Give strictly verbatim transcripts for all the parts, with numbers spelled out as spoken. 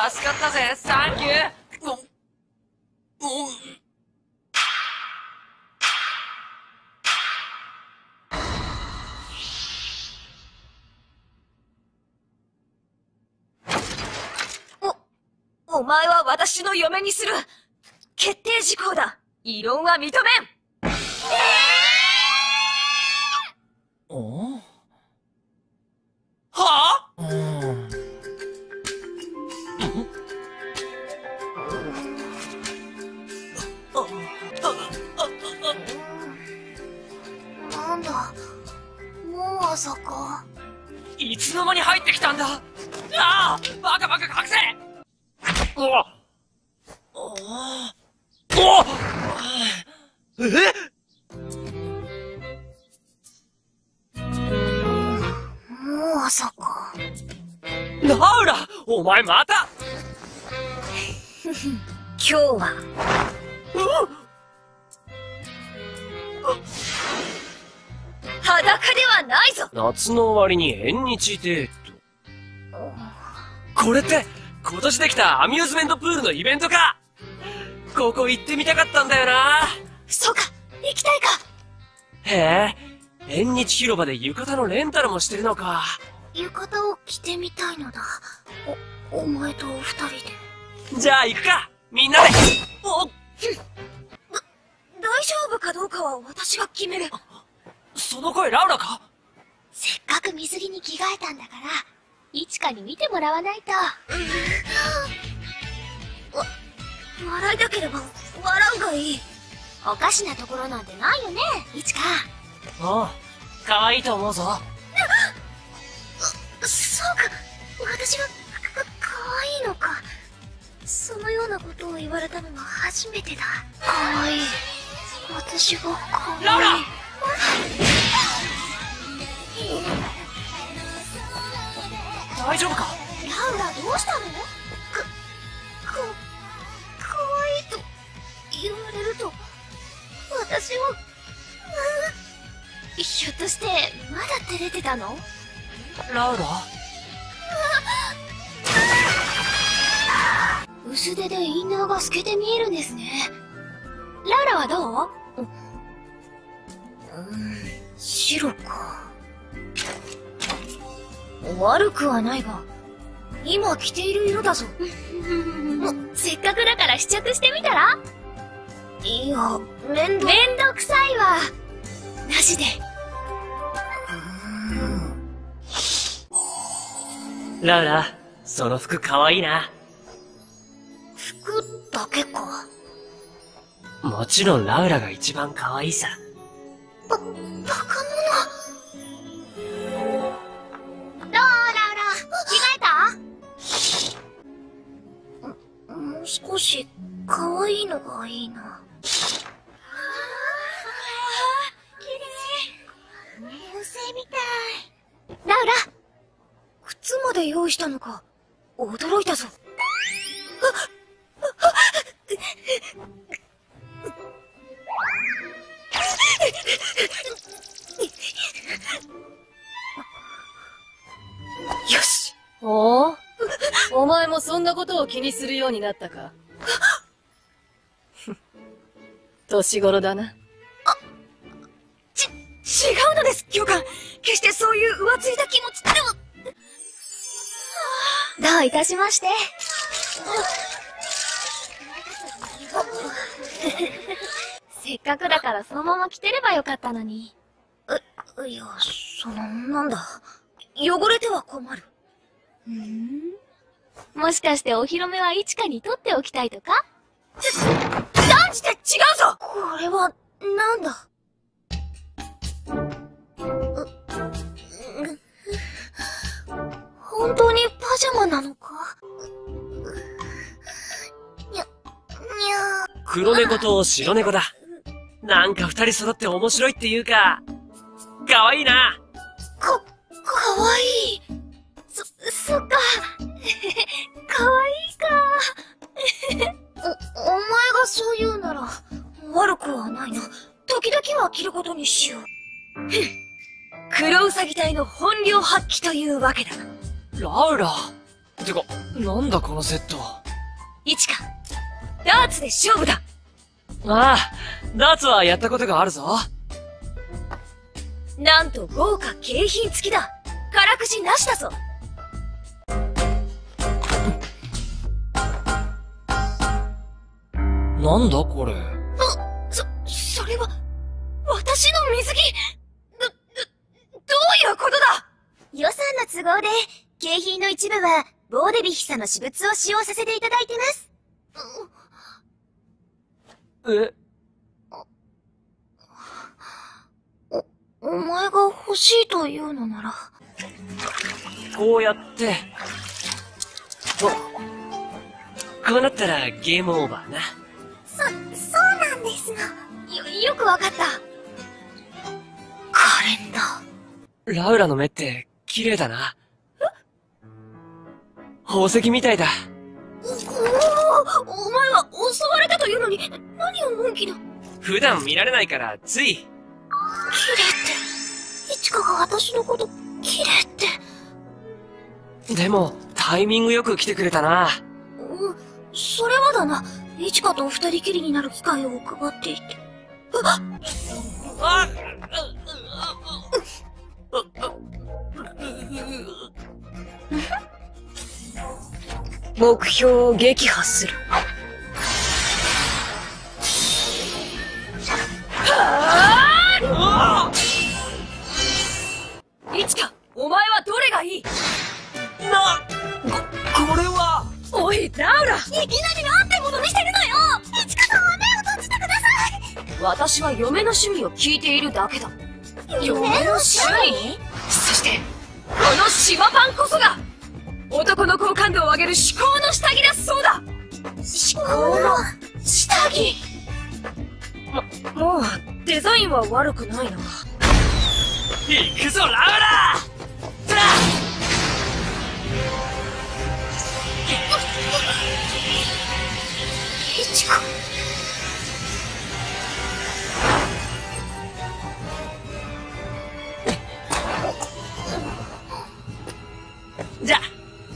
助かったぜ、サンキュー。うん、うん。お、お前は私の嫁にする。決定事項だ。異論は認めん。えー、おはぁ、うん、 なんだ、もう朝か。 いつの間に入ってきたんだ。ああ、バカバカ隠せ。おおおえもう朝か。 ラウラ、お前また。 今日は裸ではないぞ。 夏の終わりに縁日デート。これって今年できたアミューズメントプールのイベントか。ここ行ってみたかったんだよな。 そうか、行きたいか。 へえ、縁日広場で浴衣のレンタルもしてるのか。 浴衣を着てみたいのだ。お、お前とお二人で。 じゃあ行くか、みんなで。おっ、 だ、大丈夫かどうかは私が決める。 その声ラウラか。 せっかく水着に着替えたんだから、いちかに見てもらわないと。わ、笑いたければ笑うがいい。おかしなところなんてないよね、いちか。 ああ、可愛いと思うぞ。 そうか、私はか、かわいいのか。そのようなことを言われたのは初めてだ。かわいい。私がかわいい。 ラウラ大丈夫か。 ラウラ、どうしたの？か、か、かわいいと言われると、私は、ひょっとして、まだ照れてたの？ ラウラ、 薄手でインナーが透けて見えるんですね。ラウラはどう？うん、白か。悪くはないが、今着ている色だぞ。せっかくだから試着してみたら？いや、めんど、めんどくさいわ。なしで。 ラウラ、その服可愛いな。 服だけか。 もちろんラウラが一番可愛いさ。 ば、バカ者。どう、ラウラ、着替えた？もう少し可愛いのがいいな。ああ、綺麗。妖精みたい。ラウラ、靴まで用意したのか。驚いたぞ。よし。 おお、お前もそんなことを気にするようになったか。年頃だな。 あ、ち、違うのです、教官。決してそういう浮ついた気持ちでは。どういたしまして。せっかくだからそのまま着てればよかったのに。え、いや、その、なんだ。汚れては困る。ふん。もしかしてお披露目はイチカに取っておきたいとか？断じて違うぞ！これは、なんだ。本当にパジャマなのか？にゃ、にゃー。 黒猫と白猫だ。なんか二人揃って面白いっていうか、可愛いな。 か、かわいい。そ、そっか。かわいいか。お、お前がそう言うなら、悪くはないな。時々は着ることにしよう。黒ウサギ隊の本領発揮というわけだ。 ラウラ。 てか、なんだこのセット。 イチカ、ダーツで勝負だ。 ああ、ダーツはやったことがあるぞ。 なんと豪華景品付きだ。からくじなしだぞ。 なんだこれ。 そ、それは、私の水着ど、ど、どういうことだ。予算の都合で、景品の一部は、ボーデビヒサの私物を使用させていただいてます。 えお、お前が欲しいというのなら。 こうやって、こ、こうなったらゲームオーバーな。 そ、そうなんですの。よ、よくわかった。可憐だ。 ラウラの目って綺麗だな。宝石みたいだ。 お、お、お前は襲われたというのに、何をのんきな。 普段見られないからつい。 綺麗って、イチカが私のこと、綺麗って。 でも、タイミングよく来てくれたな。 うん、それはだな。イチカと二人きりになる機会を配っていて。あっあ目標を撃破する。 イチカ、お前はどれがいい。 な、こ、これは。 おい、ラウラ、いきなりなんてもの見せるのよ。イチカさんは目を閉じてください。私は嫁の趣味を聞いているだけだ。嫁の趣味？そして、この島パンこそが、男の好感度を上げる至高の下着だそうだ。至高の下着。ま、もう、デザインは悪くないな。 行くぞ、ラウラー！ イチカ。 じゃあ。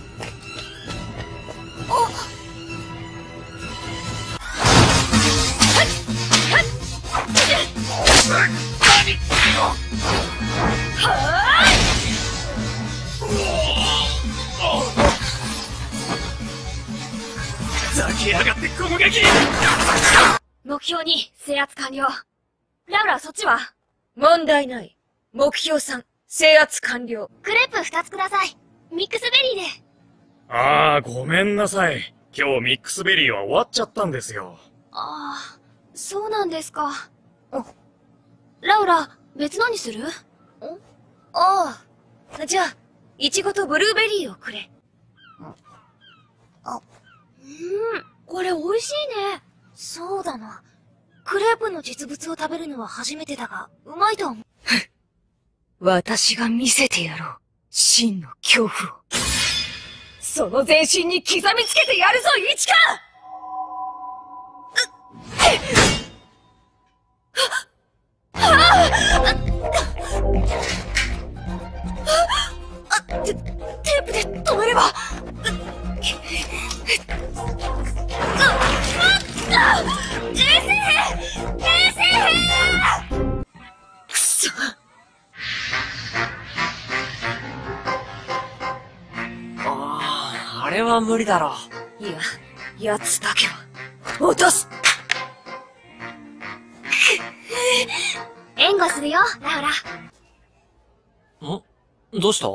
ざけやがって攻撃！ 目標に制圧完了。ラウラ、そっちは？ 問題ない。目標さん、制圧完了。 クレープ二つください。ミックスベリーで。 ああ、ごめんなさい。今日ミックスベリーは終わっちゃったんですよ。 ああ、そうなんですか。ラウラ、別のにする？ん？ああ、じゃあ、イチゴとブルーベリーをくれ。あ、うん、これ美味しいね。そうだな。クレープの実物を食べるのは初めてだが、うまいと思う。 私が見せてやろう。真の恐怖を。 その全身に刻みつけてやるぞ、イチカ！テープで止めれば。衛生兵！衛生兵！くそ。 ああ、あれは無理だろう。 いや、奴だけは、落とす。 援護するよ、ラウラ。 ん？どうした？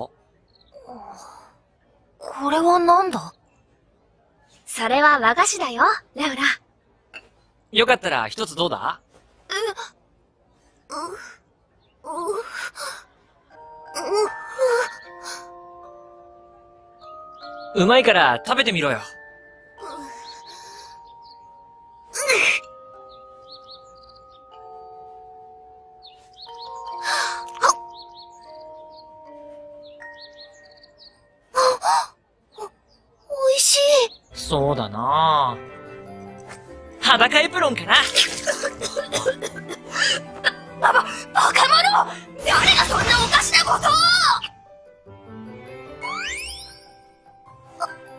これはなんだ？それは和菓子だよ、ラウラ。 よかったら一つどうだ？ う、う、う、 うまいから食べてみろよ。 おいしい。 そうだなぁ。裸エプロンかな。 バ、バカ者！誰がそんなおかしなことを！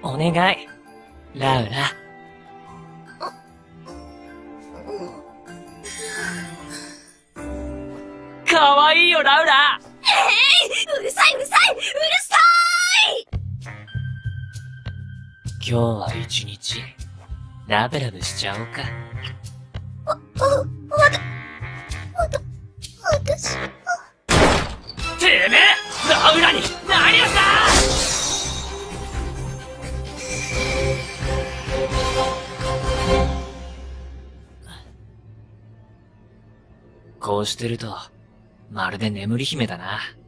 お願い、ラウラ。かわいいよ、ラウラ。 うるさいうるさいうるさい。 今日は一日、ラブラブしちゃおうか。 わ、わ、わた、わた、私は。 てめえ、ラウラに何をした！こうしてると、まるで眠り姫だな。